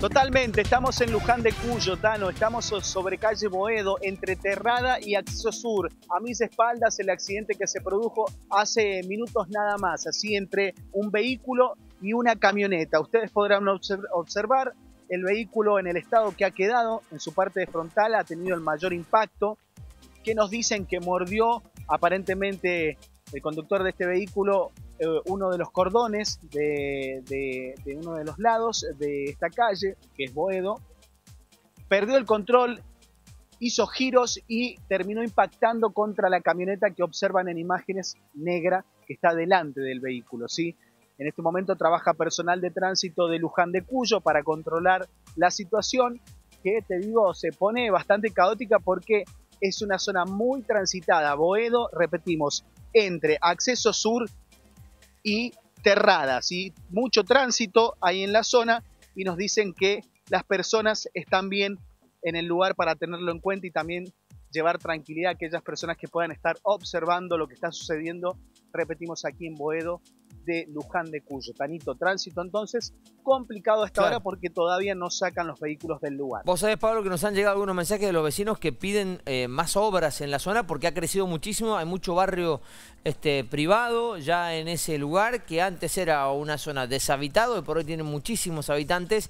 Totalmente, estamos en Luján de Cuyo, Tano, estamos sobre calle Boedo, entre Terrada y Acceso Sur. A mis espaldas el accidente que se produjo hace minutos nada más, así entre un vehículo y una camioneta. Ustedes podrán observar el vehículo en el estado que ha quedado, en su parte frontal ha tenido el mayor impacto, que nos dicen que mordió aparentemente el conductor de este vehículo uno de los cordones de uno de los lados de esta calle, que es Boedo, perdió el control, hizo giros y terminó impactando contra la camioneta que observan en imágenes negra que está delante del vehículo, ¿sí? En este momento trabaja personal de tránsito de Luján de Cuyo para controlar la situación, que te digo, se pone bastante caótica porque es una zona muy transitada. Boedo, repetimos, entre Acceso Sur y Terrada, ¿sí? Mucho tránsito ahí en la zona y nos dicen que las personas están bien en el lugar para tenerlo en cuenta y también llevar tranquilidad a aquellas personas que puedan estar observando lo que está sucediendo, repetimos, aquí en Boedo de Luján de Cuyo. Tanito, tránsito entonces complicado a esta hora porque todavía no sacan los vehículos del lugar. Vos sabés, Pablo, que nos han llegado algunos mensajes de los vecinos que piden más obras en la zona porque ha crecido muchísimo, hay mucho barrio privado ya en ese lugar que antes era una zona deshabitada y por hoy tiene muchísimos habitantes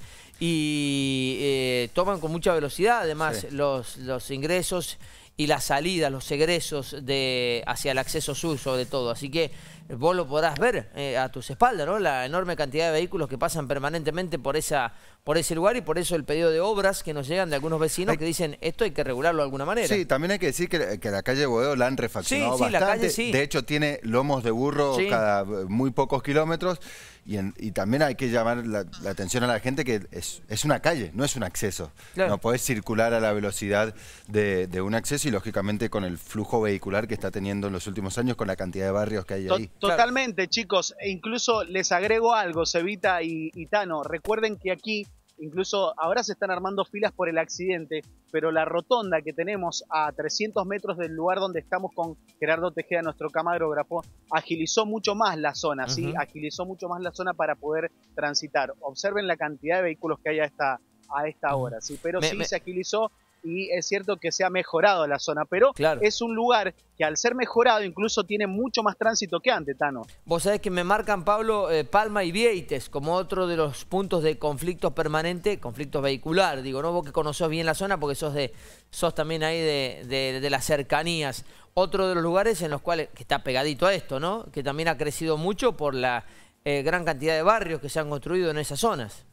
y toman con mucha velocidad además los ingresos y las salidas, los egresos hacia el Acceso Sur sobre todo. Así que vos lo podrás ver a tus espaldas, ¿no? La enorme cantidad de vehículos que pasan permanentemente por ese lugar y por eso el pedido de obras que nos llegan de algunos vecinos que dicen esto hay que regularlo de alguna manera. Sí, también hay que decir que la calle Boedo la han refaccionado bastante. La calle sí. De hecho tiene lomos de burro cada muy pocos kilómetros y también hay que llamar la atención a la gente que es una calle, no es un acceso. Claro. No podés circular a la velocidad de un acceso y lógicamente con el flujo vehicular que está teniendo en los últimos años con la cantidad de barrios que hay ahí. Totalmente, chicos. E incluso les agrego algo, Cevita y Tano. Recuerden que aquí, incluso ahora se están armando filas por el accidente, pero la rotonda que tenemos a 300 metros del lugar donde estamos con Gerardo Tejeda, nuestro camarógrafo, agilizó mucho más la zona, ¿sí? Agilizó mucho más la zona para poder transitar. Observen la cantidad de vehículos que hay a esta hora, ¿sí? Pero se agilizó. Y es cierto que se ha mejorado la zona, pero es un lugar que al ser mejorado incluso tiene mucho más tránsito que antes, Tano. Vos sabés que me marcan, Pablo, Palma y Vieites como otro de los puntos de conflicto permanente, conflicto vehicular, digo, ¿no? Vos que conocés bien la zona porque sos también ahí de las cercanías. Otro de los lugares en los cuales, que está pegadito a esto, ¿no? Que también ha crecido mucho por la gran cantidad de barrios que se han construido en esas zonas.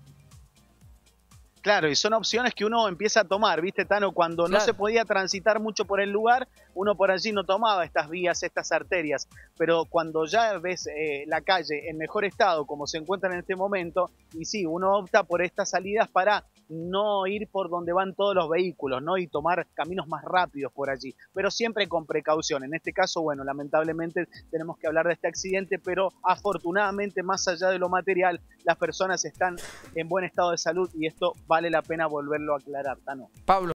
Claro, y son opciones que uno empieza a tomar, ¿viste, Tano? Cuando no se podía transitar mucho por el lugar, uno por allí no tomaba estas vías, estas arterias. Pero cuando ya ves la calle en mejor estado, como se encuentra en este momento, y sí, uno opta por estas salidas para no ir por donde van todos los vehículos, ¿no? Y tomar caminos más rápidos por allí, pero siempre con precaución. En este caso, bueno, lamentablemente tenemos que hablar de este accidente, pero afortunadamente, más allá de lo material, las personas están en buen estado de salud y esto vale la pena volverlo a aclarar, Tano. Pablo.